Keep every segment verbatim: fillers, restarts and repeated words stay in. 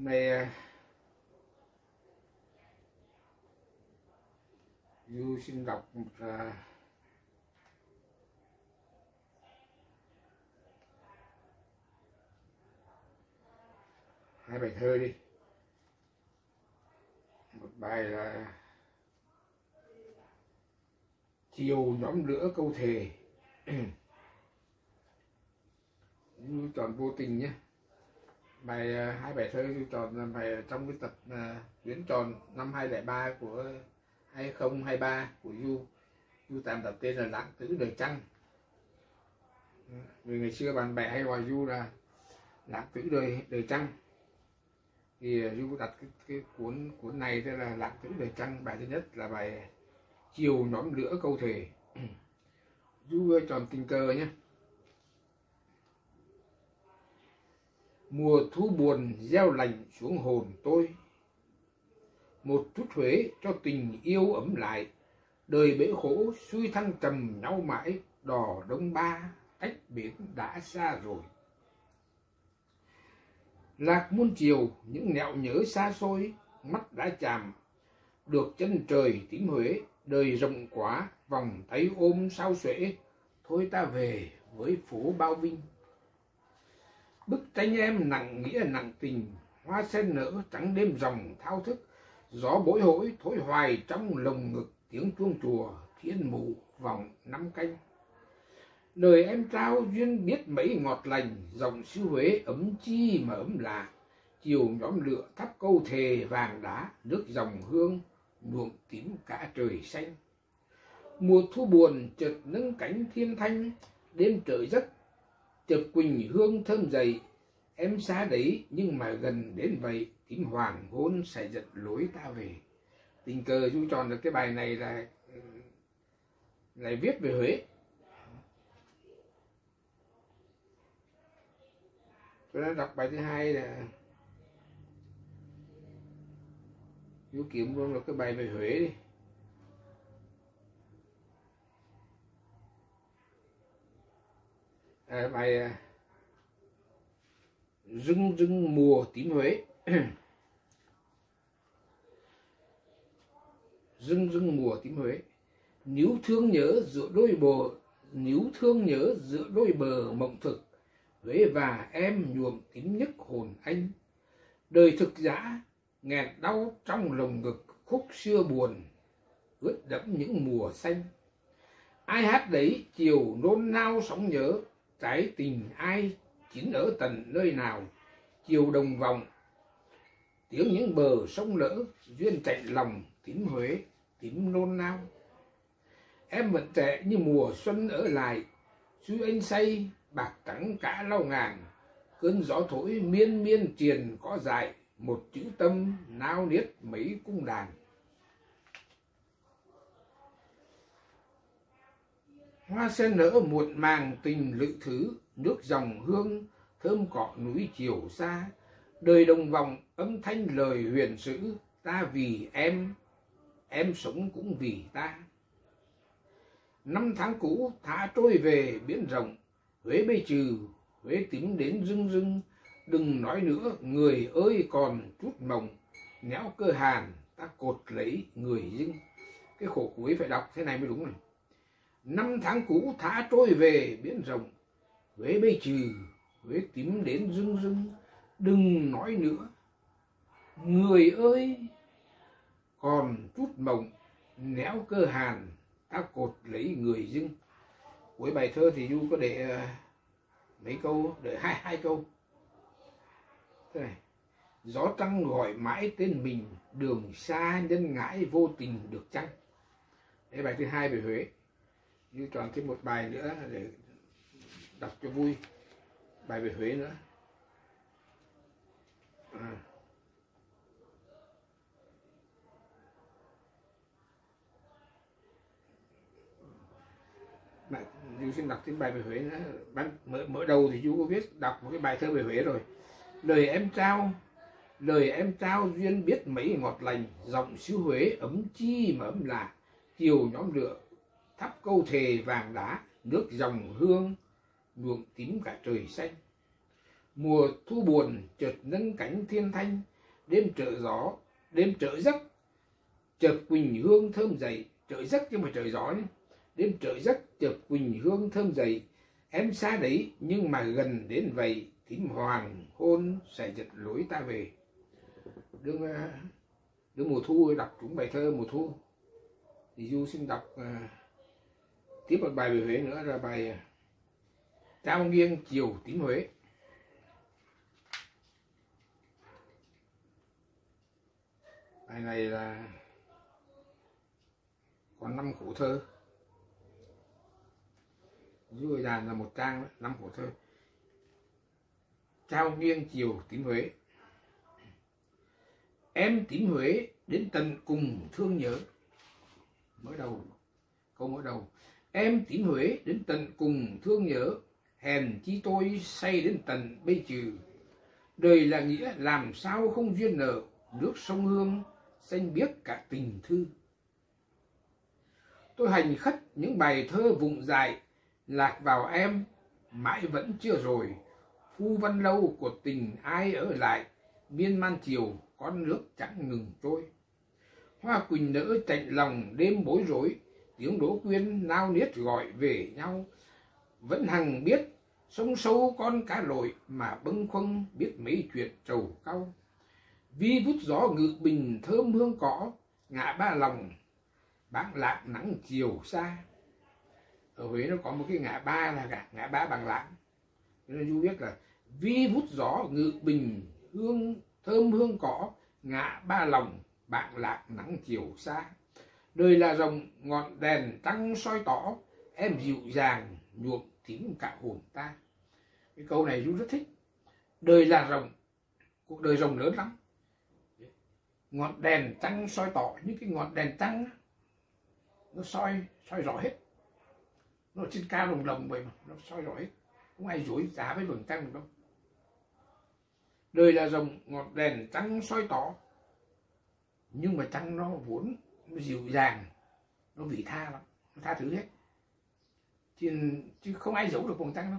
Này Du xin đọc một uh, hai bài thơ đi. Một bài là Chiều nhóm lửa câu thề. Du chọn vô tình nhé. Bài hai bài thơ Du chọn là bài trong cái tập uh, Tuyến tròn năm hai không không ba của hai không hai ba của Du. Du tạm đặt tên là Lãng Tử Đời Trăng. Vì ngày xưa bạn bè hay gọi Du là Lãng Tử Đời Đời Trăng, thì Du đặt cái, cái cuốn cuốn này tên là Lãng Tử Đời Trăng. Bài thứ nhất là bài Chiều nhóm lửa câu thề. Du chọn tình cờ nhé. Mùa thu buồn gieo lạnh xuống hồn tôi, một chút Huế cho tình yêu ấm lại. Đời bể khổ xuôi thăng trầm nhau mãi, đò Đông Ba cách biển đã xa rồi. Lạc muôn chiều những nẻo nhớ xa xôi, mắt đã chạm được chân trời tím Huế. Đời rộng quá vòng tay ôm sao xuể, thôi ta về với phố bao vinh. Bức tranh em nặng nghĩa nặng tình, hoa sen nở trắng đêm dòng thao thức. Gió bối hối thối hoài trong lồng ngực, tiếng chuông chùa thiên mụ vòng năm canh. Đời em trao duyên biết mấy ngọt lành, dòng xứ Huế ấm chi mà ấm lạ. Chiều nhóm lửa thắp câu thề vàng đá, nước dòng hương nhuộm tím cả trời xanh. Mùa thu buồn chợt nâng cánh thiên thanh, đêm trời giấc chợt quỳnh hương thơm dậy. Em xa đấy nhưng mà gần đến vậy, tím hoàng hôn sẽ giật lối ta về. Tình cờ Du chọn được cái bài này là lại viết về Huế. Tôi đã đọc bài thứ hai là Du kiếm luôn được cái bài về Huế đi. À, bài Rưng rưng mùa tím Huế. Rưng rưng mùa tím Huế. Níu thương nhớ giữa đôi bờ, níu thương nhớ giữa đôi bờ mộng thực. Huế và em nhuộm tím nhất hồn anh. Đời thực dã nghẹn đau trong lồng ngực, khúc xưa buồn ướt đẫm những mùa xanh. Ai hát đấy chiều nôn nao sóng nhớ, trái tình ai chín ở tận nơi nào. Chiều đồng vòng tiếng những bờ sông lỡ, duyên chạy lòng tím Huế tím nôn nao. Em vẫn trẻ như mùa xuân ở lại, suy anh say bạc trắng cả lau ngàn. Cơn gió thổi miên miên triền có dại, một chữ tâm nao niết mấy cung đàn. Hoa sen nở muộn màng tình lự thứ, nước dòng hương thơm cọ núi chiều xa. Đời đồng vòng âm thanh lời huyền sử, ta vì em, em sống cũng vì ta. Năm tháng cũ thả trôi về biển rộng, Huế bây trừ, Huế tím đến rưng rưng. Đừng nói nữa người ơi còn chút mộng, néo cơ hàn ta cột lấy người dưng. Cái khổ cuối phải đọc thế này mới đúng này. Năm tháng cũ thả trôi về biển rộng, Huế bây trừ, Huế tím đến rưng rưng. Đừng nói nữa người ơi còn chút mộng, néo cơ hàn ta cột lấy người dưng. Cuối bài thơ thì Du có để uh, mấy câu, để hai hai câu thế này. Gió trăng gọi mãi tên mình, đường xa nhân ngãi vô tình được chăng. Đấy, bài thứ hai về Huế. Du chọn thêm một bài nữa để đọc cho vui, bài về Huế nữa. À. Du xin đọc thêm bài về Huế nữa. Ban mở, mở đầu thì Du có viết đọc một cái bài thơ về Huế rồi. Lời em trao, lời em trao duyên biết mấy ngọt lành, giọng xứ Huế ấm chi mà ấm lạ. Chiều nhóm lửa thắp câu thề vàng đá, nước dòng hương nhuộm tím cả trời xanh. Mùa thu buồn chợt nâng cánh thiên thanh, đêm trở gió, đêm trở giấc, chợt quỳnh hương thơm dậy, trở giấc chứ mà trời gió nhé. Đêm trở giấc, chợt quỳnh hương thơm dậy, em xa đấy nhưng mà gần đến vậy, thím hoàng hôn sẽ giật lối ta về. Đương, đương mùa thu đọc chúng bài thơ mùa thu. Thì Du xin đọc uh, tiếp một bài về Huế nữa là bài Trao nghiêng chiều tím Huế. Bài này là có năm khổ thơ. Du dàn là một trang năm khổ thơ. Trao nghiêng chiều tím Huế. Em tím Huế đến tận cùng thương nhớ. Mới đầu, câu mới đầu. Em tím Huế đến tận cùng thương nhớ, hèn chi tôi say đến tận bây trừ. Đời là nghĩa làm sao không duyên nợ, nước sông Hương xanh biếc cả tình thư. Tôi hành khất những bài thơ vụng dại, lạc vào em mãi vẫn chưa rồi. Phu văn lâu của tình ai ở lại, miên man chiều con nước chẳng ngừng trôi. Hoa quỳnh nỡ chạnh lòng đêm bối rối, tiếng đỗ quyên nao niết gọi về nhau. Vẫn hằng biết sông sâu con cá lội, mà bâng khuâng biết mấy chuyện trầu cau. Vi vút gió ngự bình thơm hương cỏ, ngã ba lòng Bảng Lạng nắng chiều xa. Ở Huế nó có một cái ngã ba là cả ngã ba Bảng Lạng. Nên Du biết là vi vút gió ngự bình hương thơm hương cỏ, ngã ba lòng Bảng Lạng nắng chiều xa. Đời là rồng ngọn đèn trăng soi tỏ, em dịu dàng nhuộm thím cả hồn ta. Cái câu này Du rất thích. Đời là rồng, cuộc đời rồng lớn lắm. Ngọn đèn trăng soi tỏ, những cái ngọn đèn trăng nó soi soi rõ hết. Nó trên cao lồng lồng vậy mà nó soi rõ hết, không ai dối giá với vầng trăng được đâu. Đời là rồng ngọn đèn trăng soi tỏ, nhưng mà trăng nó vốn nó dịu dàng, nó vị tha lắm, nó tha thứ hết, chứ, chứ không ai giấu được vầng trăng đâu.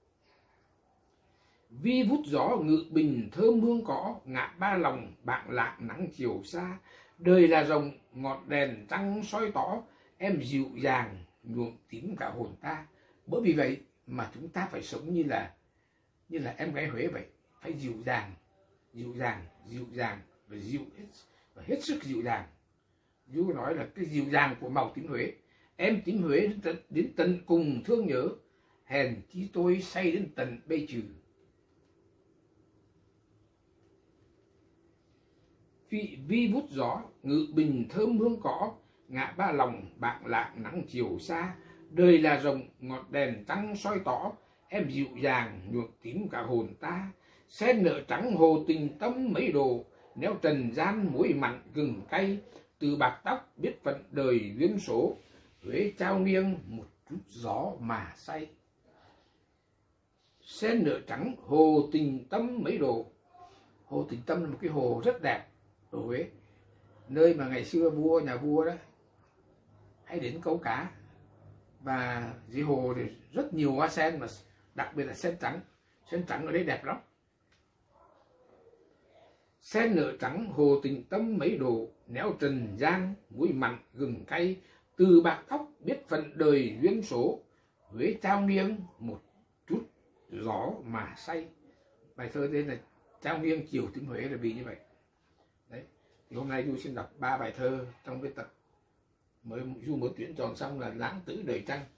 Vi vút gió ngự bình thơm hương cỏ, ngã ba lòng Bảng Lạng nắng chiều xa. Đời là rồng ngọn đèn trăng soi tỏ, em dịu dàng nhuộm tím cả hồn ta. Bởi vì vậy mà chúng ta phải sống như là như là em gái Huế vậy, phải dịu dàng, dịu dàng, dịu dàng và dịu hết, và hết sức dịu dàng. Du nói là cái dịu dàng của màu tím Huế. Em tím Huế đến tận, đến tận cùng thương nhớ, hèn chi tôi say đến tận bây trừ. Vi, vi vút gió ngự bình thơm hương cỏ, ngã ba lòng Bảng Lạng nắng chiều xa. Đời là rồng ngọn đèn trăng soi tỏ, em dịu dàng nhuộm tím cả hồn ta. Sen nở trắng hồ tình tâm mấy đồ, nếu trần gian muối mặn gừng cay. Từ bạc tóc biết phận đời duyên số, Huế trao nghiêng một chút gió mà say. Sen nở trắng hồ tình tâm mấy đồ. Hồ Tình Tâm là một cái hồ rất đẹp ở Huế, nơi mà ngày xưa vua nhà vua đó hay đến câu cá, và dưới hồ thì rất nhiều hoa sen, mà đặc biệt là sen trắng. Sen trắng ở đây đẹp lắm. Sen nở trắng hồ tình tâm mấy đồ, néo trần gian muối mặn gừng cay. Từ bạc tóc biết phận đời duyên số, Huế trao nghiêng một chút gió mà say. Bài thơ tên là Trao nghiêng chiều tím Huế là vì như vậy. Đấy. Thì hôm nay Du xin đọc ba bài thơ trong cái tập mới Du mới tuyển chọn xong là Lãng Tử Đời Trăng.